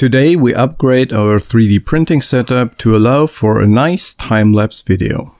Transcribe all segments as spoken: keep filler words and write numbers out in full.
Today we upgrade our three D printing setup to allow for a nice time-lapse video.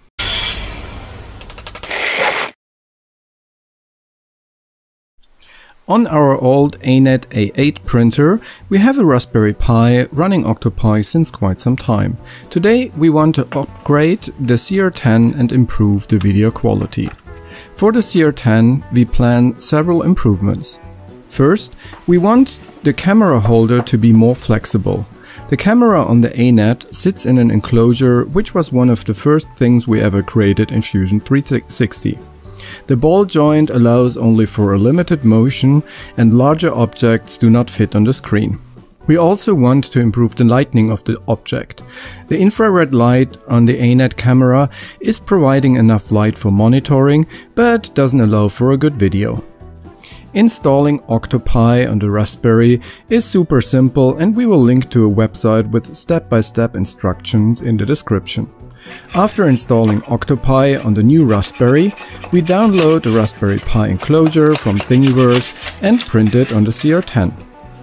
On our old A net A eight printer, we have a Raspberry Pi running Octopi since quite some time. Today we want to upgrade the C R ten and improve the video quality. For the C R ten, we plan several improvements. First, we want the camera holder to be more flexible. The camera on the A net sits in an enclosure, which was one of the first things we ever created in Fusion three sixty. The ball joint allows only for a limited motion, and larger objects do not fit on the screen. We also want to improve the lighting of the object. The infrared light on the A net camera is providing enough light for monitoring, but doesn't allow for a good video. Installing Octopi on the Raspberry is super simple, and we will link to a website with step-by-step instructions in the description. After installing Octopi on the new Raspberry, we download the Raspberry Pi enclosure from Thingiverse and print it on the C R ten.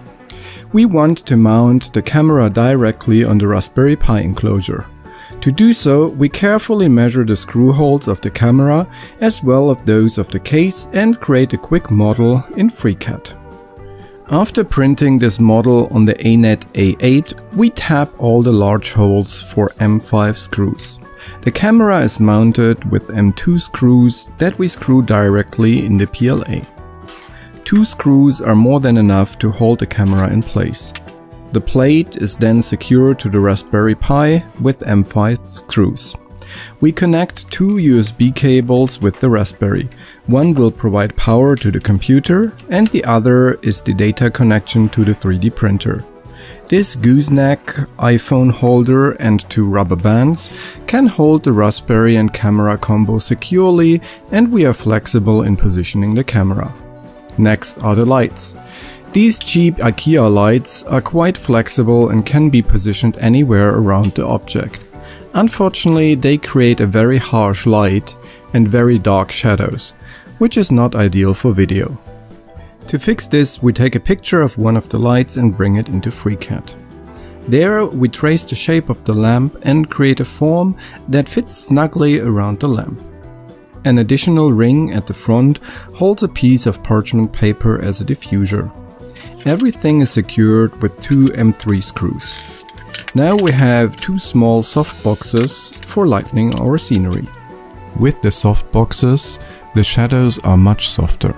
We want to mount the camera directly on the Raspberry Pi enclosure. To do so, we carefully measure the screw holes of the camera as well as those of the case and create a quick model in FreeCAD. After printing this model on the A net A eight, we tap all the large holes for M five screws. The camera is mounted with M two screws that we screw directly in the P L A. Two screws are more than enough to hold the camera in place. The plate is then secured to the Raspberry Pi with M five screws. We connect two U S B cables with the Raspberry. One will provide power to the computer and the other is the data connection to the three D printer. This gooseneck iPhone holder and two rubber bands can hold the Raspberry and camera combo securely, and we are flexible in positioning the camera. Next are the lights. These cheap IKEA lights are quite flexible and can be positioned anywhere around the object. Unfortunately, they create a very harsh light and very dark shadows, which is not ideal for video. To fix this, we take a picture of one of the lights and bring it into FreeCAD. There we trace the shape of the lamp and create a form that fits snugly around the lamp. An additional ring at the front holds a piece of parchment paper as a diffuser. Everything is secured with two M three screws. Now we have two small soft boxes for lighting our scenery. With the soft boxes, the shadows are much softer.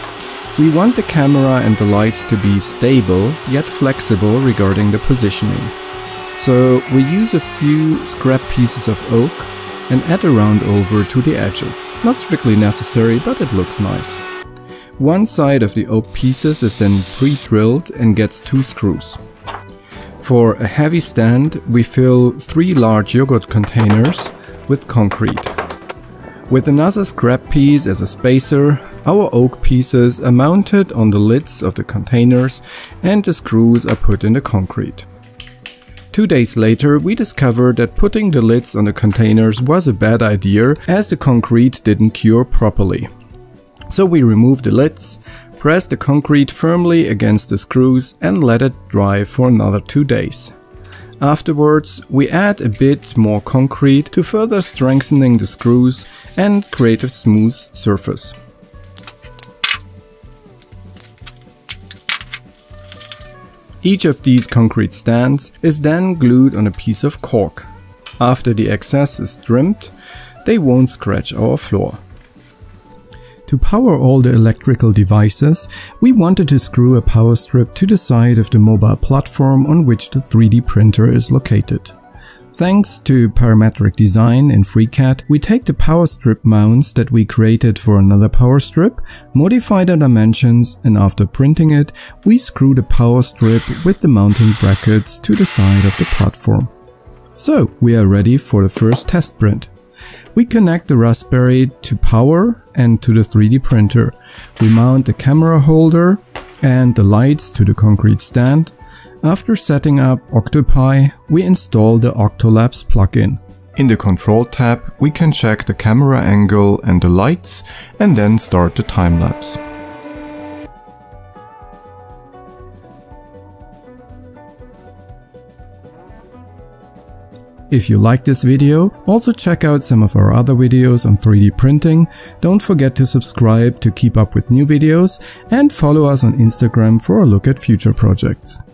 We want the camera and the lights to be stable yet flexible regarding the positioning. So we use a few scrap pieces of oak and add a round over to the edges. Not strictly necessary, but it looks nice. One side of the oak pieces is then pre-drilled and gets two screws. For a heavy stand, we fill three large yogurt containers with concrete. With another scrap piece as a spacer, our oak pieces are mounted on the lids of the containers and the screws are put in the concrete. Two days later, we discovered that putting the lids on the containers was a bad idea as the concrete didn't cure properly. So we removed the lids, pressed the concrete firmly against the screws and let it dry for another two days. Afterwards, we add a bit more concrete to further strengthening the screws and create a smooth surface. Each of these concrete stands is then glued on a piece of cork. After the excess is trimmed, they won't scratch our floor. To power all the electrical devices, we wanted to screw a power strip to the side of the mobile platform on which the three D printer is located. Thanks to parametric design in FreeCAD, we take the power strip mounts that we created for another power strip, modify the dimensions, and after printing it, we screw the power strip with the mounting brackets to the side of the platform. So, we are ready for the first test print. We connect the Raspberry to power and to the three D printer. We mount the camera holder and the lights to the concrete stand. After setting up Octopi, we install the Octolapse plugin. In the Control tab, we can check the camera angle and the lights and then start the time lapse. If you like this video, also check out some of our other videos on three D printing. Don't forget to subscribe to keep up with new videos and follow us on Instagram for a look at future projects.